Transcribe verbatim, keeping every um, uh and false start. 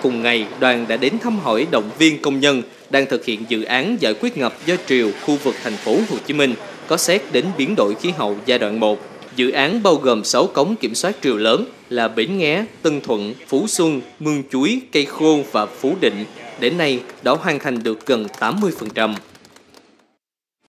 Cùng ngày, đoàn đã đến thăm hỏi động viên công nhân đang thực hiện dự án giải quyết ngập do triều khu vực thành phố Hồ Chí Minh có xét đến biến đổi khí hậu giai đoạn một. Dự án bao gồm sáu cống kiểm soát triều lớn là Bến Nghé, Tân Thuận, Phú Xuân, Mương Chuối, Cây Khô và Phú Định. Đến nay đã hoàn thành được gần tám mươi phần trăm.